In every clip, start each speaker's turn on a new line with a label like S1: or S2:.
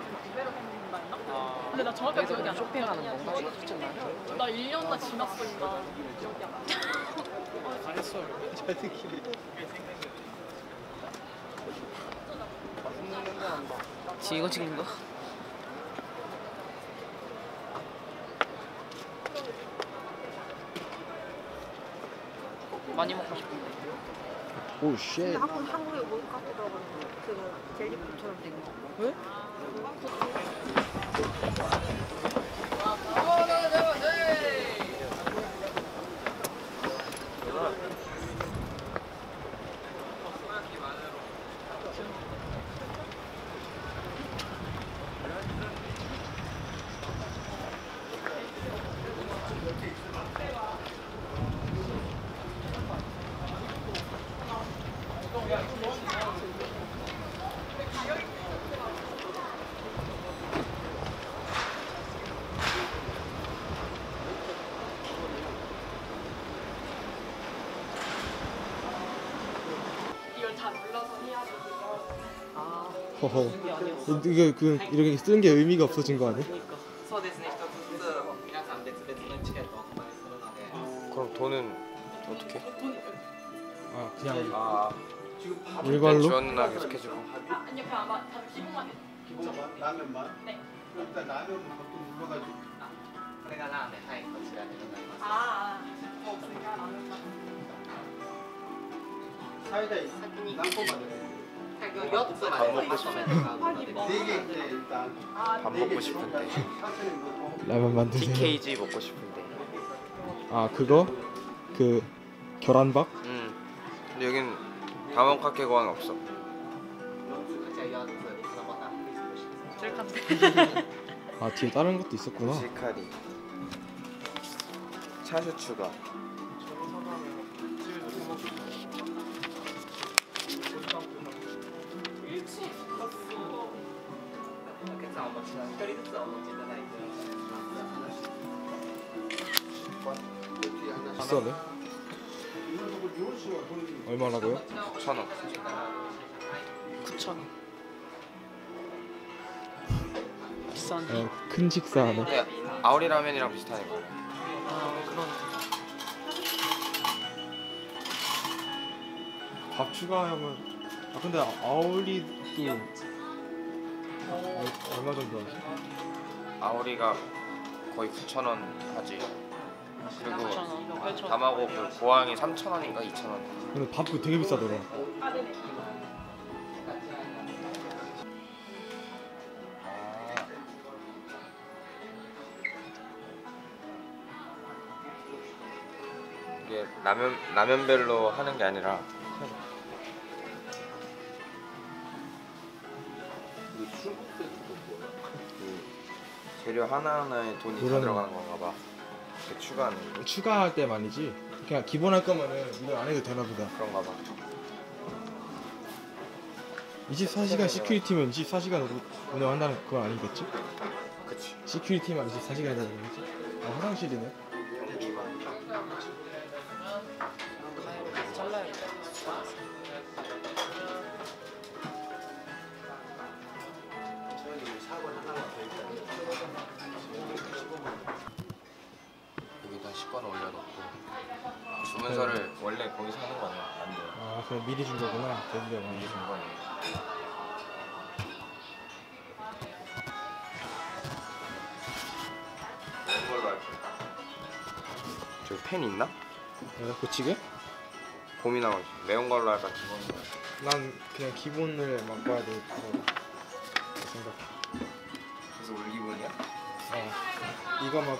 S1: 근데 나 정확하게 기억이 안 나.
S2: 쇼핑하는 건가? 솔직히 말해.
S1: 나 1년나 지났으니까 기억이 안 나.
S3: 잘했어요. 잘 듣기네.
S2: 지금 이거 찍는 거? 많이 먹고 싶은데.
S3: 오 쉣.
S4: 한국에 몰카 들어가는 그거 젤리품처럼 된 거.
S2: 왜?
S1: 이걸 다 눌러서 해야 돼.
S3: 허허. 이거 이렇게 쓰는 게 의미가 없어진 거 아니야?
S5: 그럼 돈은 어떻게?
S3: 아 그냥
S5: 일반
S3: 일괄로?
S5: 지원나 계속 해주고.
S1: 아니요, 그냥 아마 다들 기본만 해.
S6: 기본만 라면만?
S1: 네.
S6: 일단 라면 보통 눌러가지고
S1: 없으니까 라면만.
S6: 사이다 남포만 돼.
S5: 밥 먹고 싶은데.
S6: 4개 있대 일단.
S5: 밥 먹고 싶은데.
S3: 라면 만드세요.
S5: TKG 먹고 싶은데.
S3: 아 그거? 그 계란밥?
S5: 응. 근데 여긴 다mon카케고항 없어.
S2: 셀카인데.
S3: 아 뒤에 다른 것도 있었구나.
S5: 시카리. 차슈 추가.
S3: 비싸네. 얼마라고요?
S5: 9,000원.
S2: 9,000원. 비싸네.
S3: 큰 식사하네.
S5: 근데 아오리 라면이랑 비슷하네. 이거.
S2: 아, 그런.
S3: 밥 추가하면 아 근데 아울리도 얼마 정도 하지?
S5: 아오리가 거의 9,000원 하지. 그리고
S2: 9,000원, 8,000원.
S5: 담하고 그 고항이 3,000원인가 2,000원.
S3: 근데 밥도 되게 비싸더라.
S5: 이게 라면별로 하는 게 아니라 그 재료 하나하나에 돈이 다
S3: 그러네.
S5: 들어가는 건가 봐. 이렇게 추가하는 거.
S3: 추가할 때만이지. 그냥 기본 할 거면은 이거 안 해도 되나 보다.
S5: 그런가 봐.
S3: 24시간 시큐리티면 24시간으로 운영한다는 그건 아니겠지?
S5: 그치.
S3: 시큐리티만 24시간 해달라는 거지? 아 화장실이네.
S2: 가위로 가서 잘라야겠다.
S5: 여기다 식권 올려놓고 주문서를 원래 거기서 하는 거 아니야? 안 돼.
S3: 아 그럼 미리 준 거구나. 대주가
S5: 이게 준 거네. 매운 걸로 할게. 저기 펜 있나?
S3: 내가 고치게?
S5: 고민하고 있어. 매운 걸로 할까 기본으로 할까?
S3: 난 그냥 기본을 맛봐야 되겠다고 생각해.
S5: 그래서 올 기분이야?
S3: 이거 막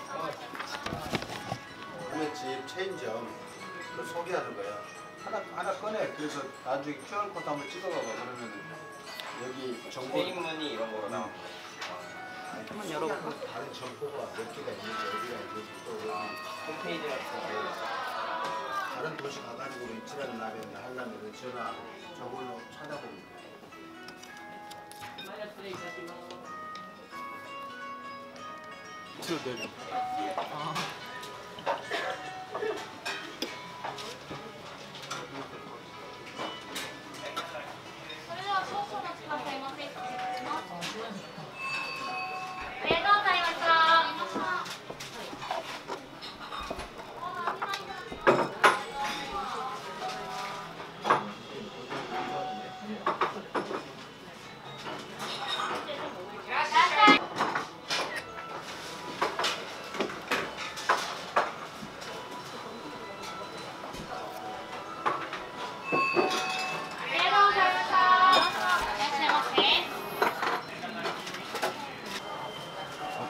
S6: 라면집 체인점 그 소개하는 거야. 하나 꺼내. 그래서 나중에 QR코드 한번 찍어봐봐. 그러면 여기 정보
S5: 페인무늬 이런 거로 나와.
S2: 한번 열어봐.
S6: 다른 정보가 몇 개가 있는지 어디가 있는지 또
S5: 홈페이지 같은 거.
S6: 다른 도시 가가지고 이치라는 라면을 하려면 전화 저걸로 찾아보면 돼.
S3: 밑으로 내려.
S2: 아.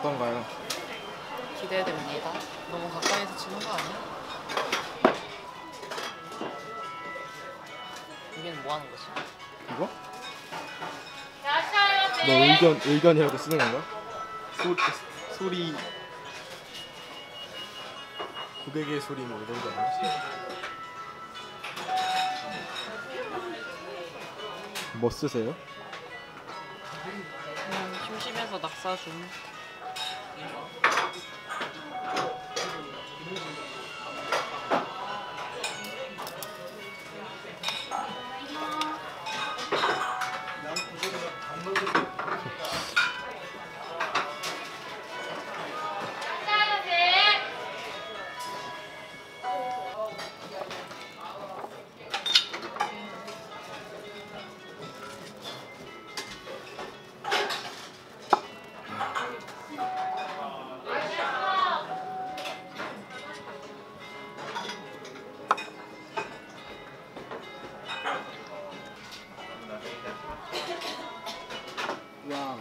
S3: 어떤가요?
S2: 기대됩니다. 너무 가까이서 치는 거 아니야? 여기는 뭐 하는 거지?
S3: 이거? 너 의견이라고 쓰는 건가? 소리 고객의 소리 뭐 이런 거 아니야? 뭐 쓰세요?
S2: 그냥 심심해서 낙사 중.
S3: 와우.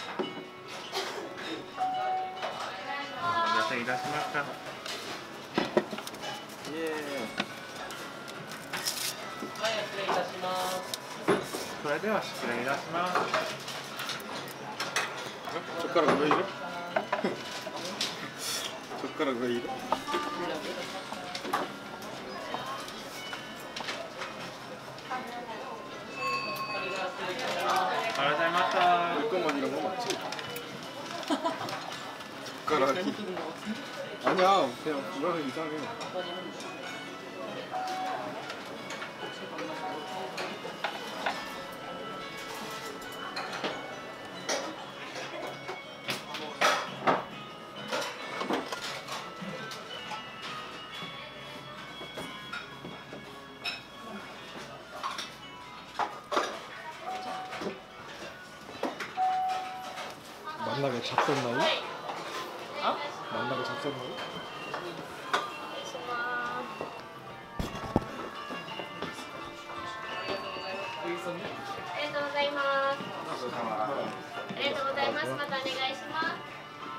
S7: お待たせいたしました。
S3: 예.
S7: それでは失礼いたします。
S3: 젓가락 왜 이래? 젓가락 왜 이래?
S7: 감사합니다.
S3: 내 것만 이런 거 맞지? 젓가락이 아니야 그냥 이거는 이상해. 만나게 잡섰나요?
S2: 어?
S3: 만나게 잡섰나요?
S2: 여기 있었네?
S8: ありがとうございます。ありがとうございます。またお願いします。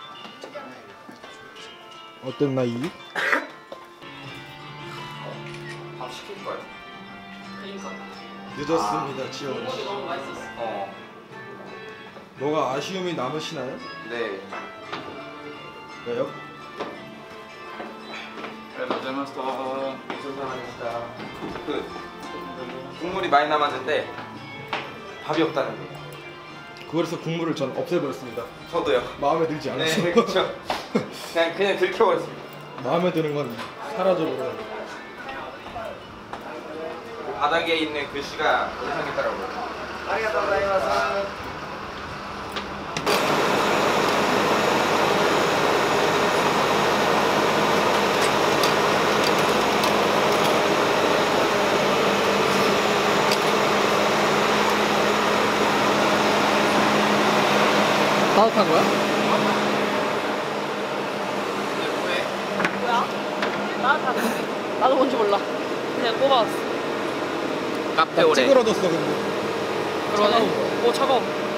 S3: 어땠나이?
S5: 밥 시킬까요?
S2: 그러니까.
S3: 늦었습니다 지원
S2: 국물이 너무 맛있었어.
S5: 어.
S3: 뭐가 아쉬움이 남으시나요?
S5: 네.
S3: 왜요?
S5: ありがとうございました. 고생하셨습니다. 그 국물이 많이 남았는데 밥이 없다는 거.
S3: 그래서 국물을 전 없애버렸습니다.
S5: 저도요.
S3: 마음에 들지 않았어.
S5: 네, 그렇죠. 그냥 들켜버렸습니다.
S3: 마음에 드는 건 사라져버려.
S5: 바닥에 있는 글씨가 이상했더라고요.
S6: 아리가또 고자이마스.
S3: 따뜻한 거야?
S2: 뭐야? 나도 뭔지 몰라. 그냥 뽑아왔어.
S5: 카페 오래.
S3: 찌그러졌어 근데.
S2: 그러네. 오 차가워.